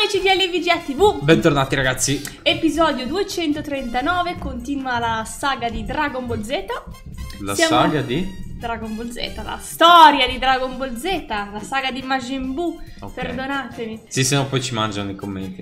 amici di LVGA TV. Bentornati ragazzi. Episodio 239, continua la saga di Dragon Ball Z. Saga di? Dragon Ball Z, la storia di Dragon Ball Z, la saga di Majin Buu, perdonatemi. Sì, se no poi ci mangiano nei commenti.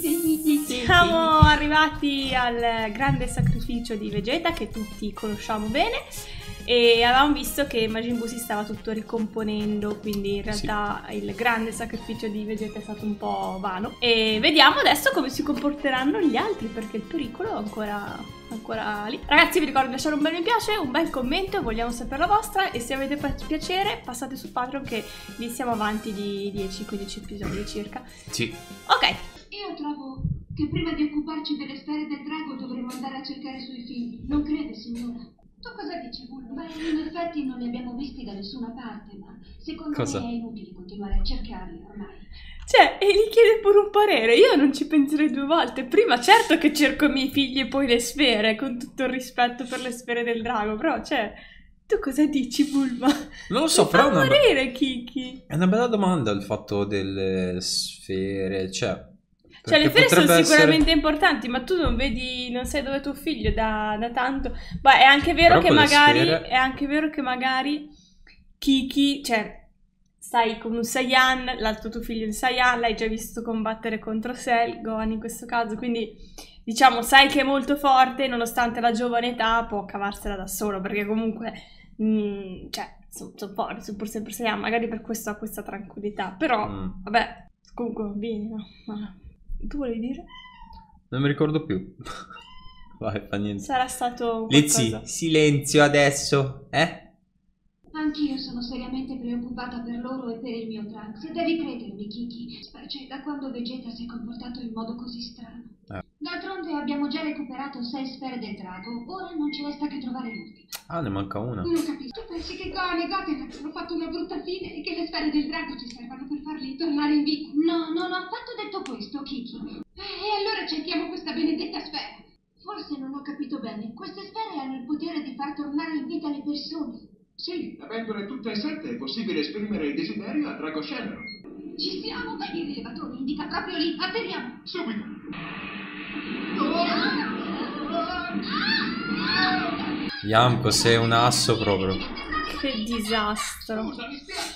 Siamo arrivati al grande sacrificio di Vegeta che tutti conosciamo bene. E avevamo visto che Majin Buu si stava tutto ricomponendo, quindi in realtà il grande sacrificio di Vegeta è stato un po' vano. E vediamo adesso come si comporteranno gli altri, perché il pericolo è ancora lì. Ragazzi, vi ricordo di lasciare un bel mi piace, un bel commento, vogliamo sapere la vostra. E se avete piacere passate su Patreon, che lì siamo avanti di 10-15 episodi circa. Sì. Ok. Io trovo che prima di occuparci delle sfere del drago dovremmo andare a cercare i suoi figli. Non crede, signora? Tu cosa dici, Bulma? Beh, in effetti non li abbiamo visti da nessuna parte, ma secondo me è inutile continuare a cercarli ormai. Cioè, e gli chiede pure un parere. Io non ci penserei due volte. Prima certo che cerco i miei figli e poi le sfere, con tutto il rispetto per le sfere del drago, però, cioè, tu cosa dici, Bulma? Non lo so, però Kiki. È una bella domanda il fatto delle sfere, cioè le sfere sono sicuramente importanti, ma tu non vedi, non sai dove è tuo figlio da tanto. Beh, è anche vero che magari Kiki, cioè, stai con un Saiyan, l'altro tuo figlio è un Saiyan, l'hai già visto combattere contro Cell, Gohan in questo caso, quindi diciamo sai che è molto forte, nonostante la giovane età può cavarsela da solo, perché comunque, cioè, sono forti, sono pur sempre Saiyan, magari per questo ha questa tranquillità, però, vabbè, comunque bambini, no? Ma tu volevi dire? Non mi ricordo più. Vai, fa niente. Sarà stato Lizzy, qualcosa. silenzio adesso, Anch'io sono seriamente preoccupata per loro e per il mio Trunks. Devi credermi, Kiki, specie da quando Vegeta si è comportato in modo così strano. D'altronde abbiamo già recuperato 6 sfere del drago, ora non ci resta che trovare l'ultima. Ah, ne manca una. Non capisco. Tu pensi che Gohan e Goten abbiano fatto una brutta fine e che le sfere del drago ci servano per farli tornare in vita? No, non ho affatto detto questo, Kiki. E allora cerchiamo questa benedetta sfera. Forse non ho capito bene. Queste sfere hanno il potere di far tornare in vita le persone. Sì, avendole tutte e 7 è possibile esprimere il desiderio a Drago Shenron. Ci siamo, vedi il rilevatore, indica proprio lì, atterriamo. Subito. Yamko, sei un asso proprio. Che disastro. Scusa, mi spiace.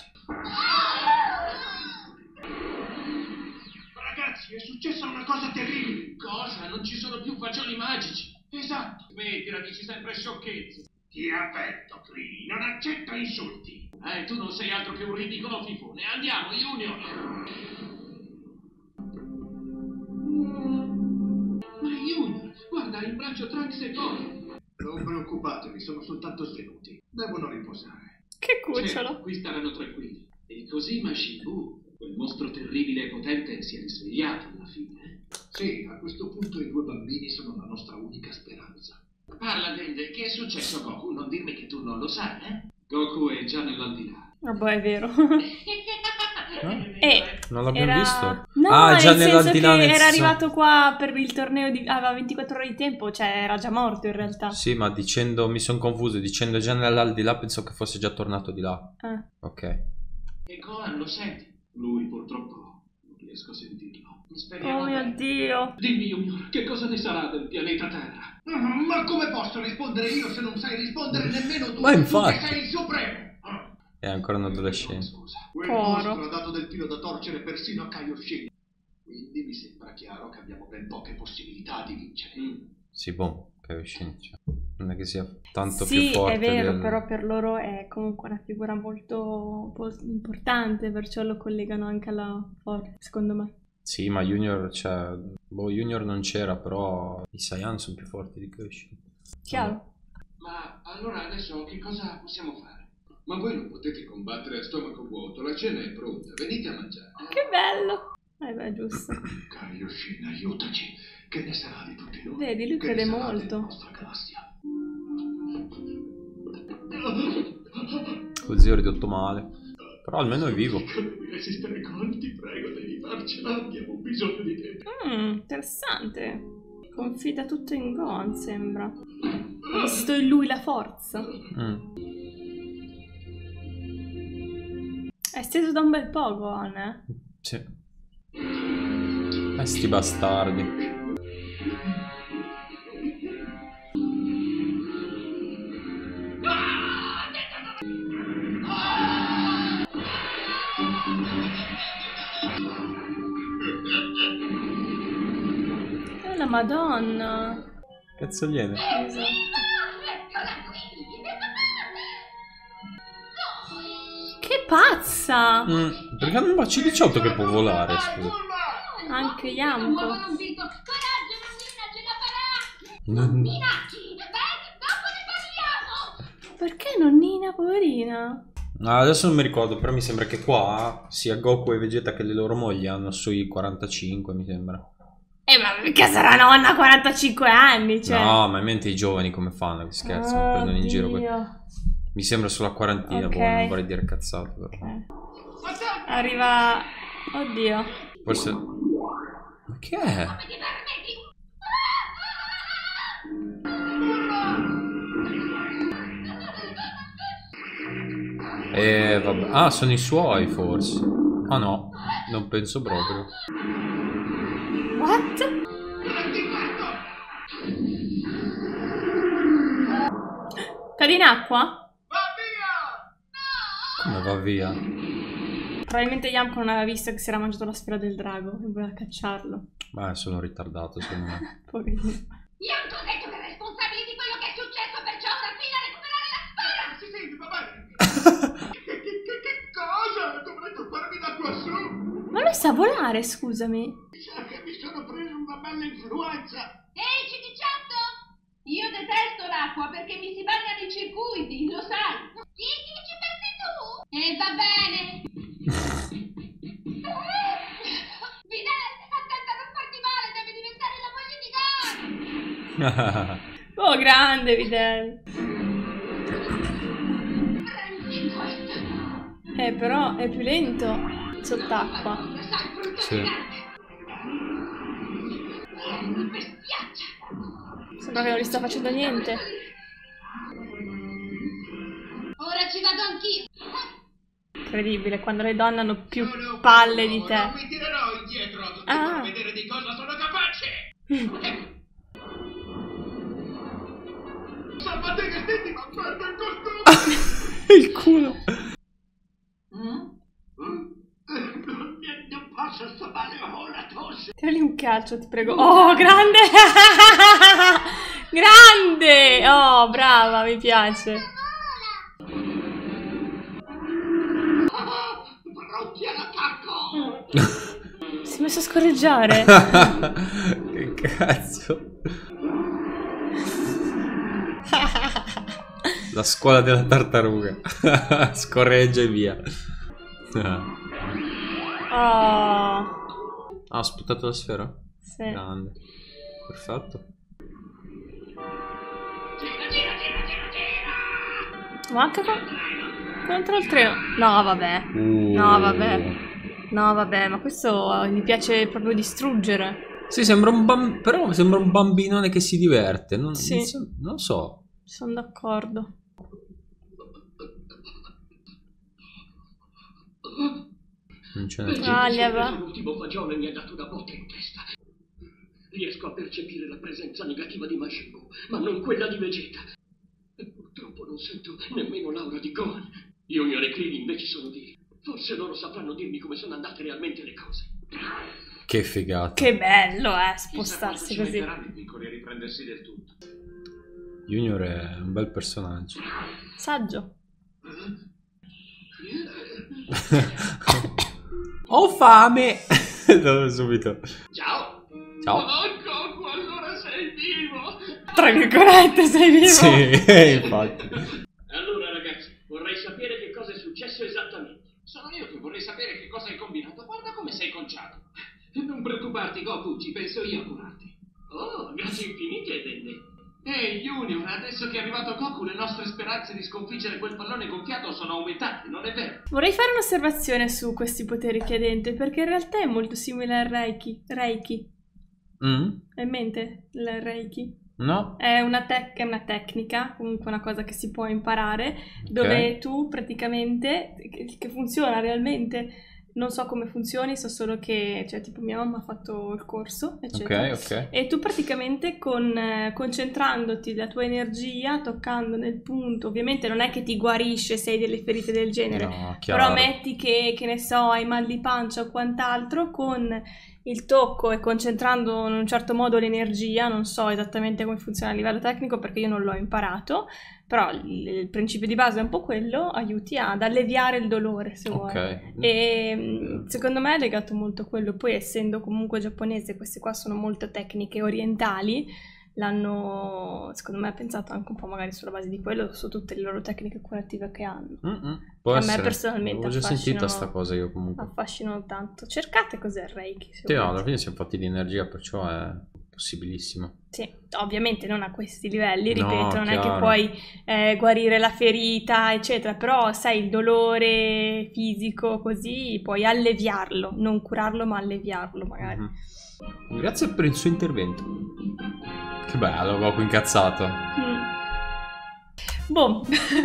Ragazzi, è successa una cosa terribile. Cosa? Non ci sono più fagioli magici. Esatto. Smettila, dici sempre sciocchezze. Ti avverto, Kree, non accetto insulti. Tu non sei altro che un ridicolo fifone. Andiamo, Junior. Ma Junior, guarda in braccio Trunks e Gohan. Non preoccupatevi, sono soltanto svenuti. Devono riposare. Che cucciolo. Qui staranno tranquilli. E così Majin Buu, quel mostro terribile e potente, si è risvegliato alla fine. Sì, a questo punto i 2 bambini sono la nostra unica speranza. Parla, Dende, che è successo, Goku? Non dirmi che tu non lo sai, Goku è già nell'aldilà. Vabbè, è vero. Non l'abbiamo visto? No, già nel senso nell'aldilà, che era arrivato qua per il torneo aveva 24 ore di tempo, cioè era già morto in realtà. Sì, ma dicendo, mi sono confuso, dicendo già nell'aldilà penso che fosse già tornato di là. Ok. E Gohan lo senti? Lui purtroppo non riesco a sentirlo. Speriamo Oh mio bene. Dio. Dimmi, Junior, che cosa ne sarà del pianeta Terra? Ma come posso rispondere io se non sai rispondere nemmeno tu? Ma infatti. Tu che sei il supremo. È ancora un adolescente. Scusa. Quel mostro ha dato del filo da torcere persino a Kaioshin. Quindi mi sembra chiaro che abbiamo ben poche possibilità di vincere. Sì, boh, non è che sia tanto Sì, più forte. è vero, però per loro è comunque una figura molto importante, perciò lo collegano anche alla forza, secondo me. Sì, ma Junior, cioè, Junior non c'era, però i Saiyan sono più forti di Kaioshin. Chiaro? Ma allora adesso che cosa possiamo fare? Ma voi non potete combattere a stomaco vuoto, la cena è pronta, venite a mangiare. Che bello. Beh, giusto. Kaioshin, aiutaci, che ne sarà di tutti noi? Vedi, lui crede molto. Della nostra galassia. Lo zio è ridotto male. Però almeno è vivo. Devi resistere, Gon, ti prego, devi farcela, abbiamo bisogno di te. Interessante. Confida tutto in Gon, sembra. Ha visto in lui la forza. È steso da un bel po', Gon, Sì. Sti bastardi. La Madonna. Cazzo viene? Esatto. Che pazza! Perché non c'è C18 che può volare, scusa. Anche Yamko. Coraggio, bambina, ce la farà! Non- Minacci, dopo ne parliamo! Perché nonnina, poverina? Ah, adesso non mi ricordo, però mi sembra che qua sia Goku e Vegeta che le loro mogli hanno sui 45, mi sembra. Ma perché sarà nonna a 45 anni, cioè. No, ma in mente i giovani come fanno? Che scherzano, prendono in giro. Mi sembra sulla quarantina, Ok. boh, non vorrei dire cazzate, però. Ok. Arriva... Oddio. Forse... Ma che è? Come ti permetti? Vabbè. Ah, sono i suoi, forse. Ah no, non penso proprio. What? Cade in acqua? Come va via? Probabilmente Yamko non aveva visto che si era mangiato la sfera del drago e voleva cacciarlo. Ma sono ritardato, secondo me. Poverino. Io ti ho detto che è responsabile di quello che è successo, perciò ora qui a recuperare la sfera! Si sente, papà? Che cosa? Dovrei tuffarmi da quassù? Ma lui sa volare, scusami. Mi sa che mi sono preso una bella influenza. Ehi, CD18! Io detesto l'acqua perché mi si bagnano i circuiti, lo sai! Sì, ci pensi tu? E va bene! Vidal, attenta a non farti male, devi diventare la moglie di Gon! Oh, grande Videl. Prendi questo! Però è più lento sott'acqua. Sai, brutta Sì. bestiaccia! Sembra che non gli sta facendo niente. Ora ci vado anch'io! Incredibile, quando le donne hanno più palle di te. Non mi tirerò indietro, ti farò vedere di cosa sono capace. Salvate che stetti, ma perdo il costume. Il culo. Non posso stare ho la tosse. Tirali un calcio, ti prego. Oh, grande! Grande! Oh, brava, mi piace. Brocchia l'attacco. Si è messo a scorreggiare. Che cazzo. La scuola della tartaruga. Scorreggia e via. Oh. Ah, ho sputato la sfera? Sì. Grande. Perfetto. Ma anche contro il treno. No, vabbè. No, vabbè. No, vabbè, ma questo gli piace proprio distruggere. Sì, sembra un però sembra un bambinone che si diverte. Sì. Non so. Sono d'accordo. Non ce n'è più. Ah, gli aveva... L'ultimo fagione mi ha dato una botta in testa. Riesco a percepire la presenza negativa di Majin Buu, ma non quella di Vegeta. E purtroppo non sento nemmeno l'aura di Gohan. Junior e Krillin invece sono vivi. Forse loro sapranno dirmi come sono andate realmente le cose. Che figata. Che bello, Chissà spostarsi quanto ci così. metteranno i piccoli a riprendersi del tutto. Junior è un bel personaggio. Saggio. Ho fame. Subito. Ciao! Ciao. Oh, Goku, allora sei vivo! Tra virgolette, sei vivo? Sì, infatti. Allora ragazzi, vorrei sapere che cosa è successo esattamente. Sono io che vorrei sapere che cosa hai combinato. Guarda come sei conciato. Non preoccuparti, Goku, ci penso io a curarti. Oh, grazie infinite, Dende. Ehi, Junior, adesso che è arrivato Goku, le nostre speranze di sconfiggere quel pallone gonfiato sono aumentate, non è vero? Vorrei fare un'osservazione su questi poteri che ha dentro, perché in realtà è molto simile al Reiki. Reiki. Hai in mente il Reiki? No? È una tecnica, comunque una cosa che si può imparare, dove tu praticamente, che funziona realmente, non so come funzioni, so solo che, cioè, tipo mia mamma ha fatto il corso, eccetera. Ok. E tu praticamente concentrandoti la tua energia, toccando nel punto, ovviamente non è che ti guarisce se hai delle ferite del genere, No, chiaro. però metti che ne so, hai mal di pancia o quant'altro, con il tocco e concentrando in un certo modo l'energia, non so esattamente come funziona a livello tecnico perché io non l'ho imparato, però il principio di base è un po' quello, aiuti ad alleviare il dolore se vuoi. E secondo me è legato molto a quello, poi essendo comunque giapponese, queste qua sono molto tecniche orientali, l'hanno secondo me pensato anche un po' magari sulla base di quello, su tutte le loro tecniche curative che hanno. Può a essere. me personalmente Ho già sentita sta cosa io comunque. affascinano tanto. Cercate cos'è il Reiki. Se Sì, no, volete. alla fine siamo fatti di energia, perciò è possibilissimo. Sì, ovviamente non a questi livelli, No, ripeto, non è che chiaro. puoi guarire la ferita, eccetera, però sai, il dolore fisico così puoi alleviarlo, non curarlo, ma alleviarlo magari. Grazie per il suo intervento. Che bello, Goku incazzato. Boh,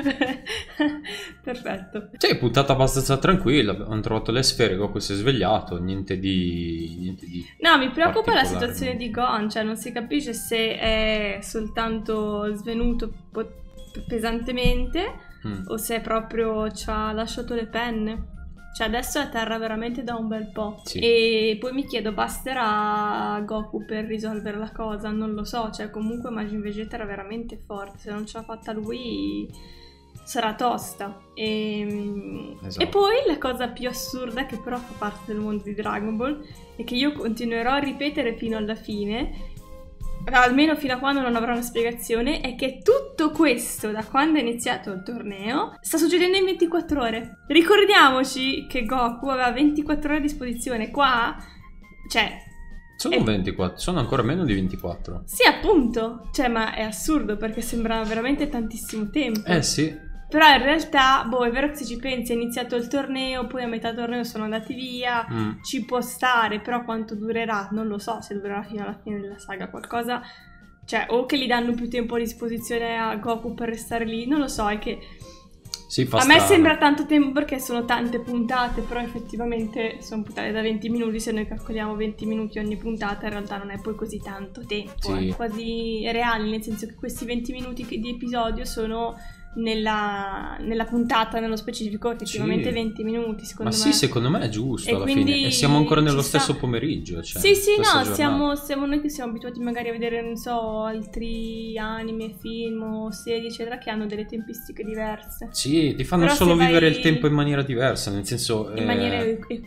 perfetto. Sì, puntata abbastanza tranquilla, hanno trovato le sfere, Goku si è svegliato, niente di... No, mi preoccupa la particolare. situazione di Gon, cioè non si capisce se è soltanto svenuto pesantemente o se proprio ci ha lasciato le penne. Cioè adesso è a terra veramente da un bel po'. Sì. E poi mi chiedo, basterà Goku per risolvere la cosa? Non lo so, cioè comunque Majin Vegeta era veramente forte, se non ce l'ha fatta lui sarà tosta. Esatto. E poi la cosa più assurda, che però fa parte del mondo di Dragon Ball, e che io continuerò a ripetere fino alla fine, almeno fino a quando non avrà una spiegazione, è che tutto questo, da quando è iniziato il torneo, sta succedendo in 24 ore. Ricordiamoci che Goku aveva 24 ore a disposizione. Qua, cioè... Sono 24, sono ancora meno di 24. Sì, appunto. Cioè, ma è assurdo perché sembra veramente tantissimo tempo. Sì. Però in realtà, boh, è vero che se ci pensi è iniziato il torneo, poi a metà torneo sono andati via, ci può stare, però quanto durerà? Non lo so, se durerà fino alla fine della saga qualcosa, cioè o che gli danno più tempo a disposizione a Goku per restare lì, non lo so, è che Sì, fa a me strano. sembra tanto tempo perché sono tante puntate, però effettivamente sono puntate da 20 minuti, se noi calcoliamo 20 minuti ogni puntata in realtà non è poi così tanto tempo, Sì. è quasi reali, nel senso che questi 20 minuti di episodio sono nella puntata nello specifico effettivamente Sì. 20 minuti secondo Ma me. sì, secondo me è giusto E alla quindi fine. E siamo ancora nello ci sta. stesso pomeriggio. Cioè, sì, stessa no, giornata. siamo noi che siamo abituati magari a vedere, non so, altri anime, film o serie, eccetera, che hanno delle tempistiche diverse. Sì, ti fanno Però solo se vivere vai- il tempo in maniera diversa, nel senso... In maniera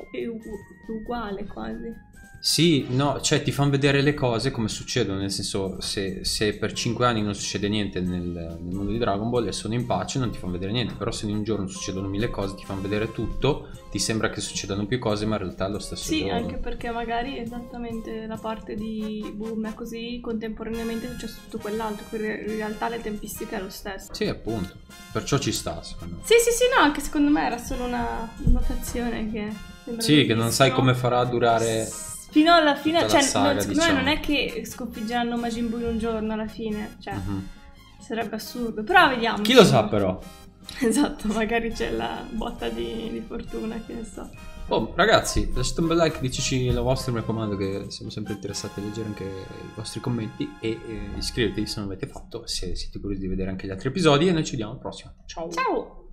uguale quasi. Sì, no, cioè ti fanno vedere le cose come succedono, nel senso se per 5 anni non succede niente nel mondo di Dragon Ball e sono in pace non ti fanno vedere niente, però se in un giorno succedono 1000 cose ti fanno vedere tutto, ti sembra che succedano più cose ma in realtà è lo stesso Sì, giorno. anche perché magari esattamente la parte di boom è così, contemporaneamente succede tutto quell'altro, quindi in realtà le tempistiche è lo stesso. Sì, appunto, perciò ci sta secondo me. Sì, no, anche secondo me era solo una notazione che sembra Sì, che non sai bellissimo. come farà a durare... Fino alla fine, tutta cioè, la saga, secondo me diciamo. non è che sconfiggeranno Majin Buu in un giorno alla fine, cioè, Mhm. sarebbe assurdo, però vediamo. Chi lo sa però? Esatto, magari c'è la botta di fortuna, che ne so. Oh, ragazzi, lasciate un bel like, diteci la vostra, mi raccomando che siamo sempre interessati a leggere anche i vostri commenti e iscrivetevi se non l'avete fatto, se siete curiosi di vedere anche gli altri episodi e noi ci vediamo al prossimo. Ciao! Ciao!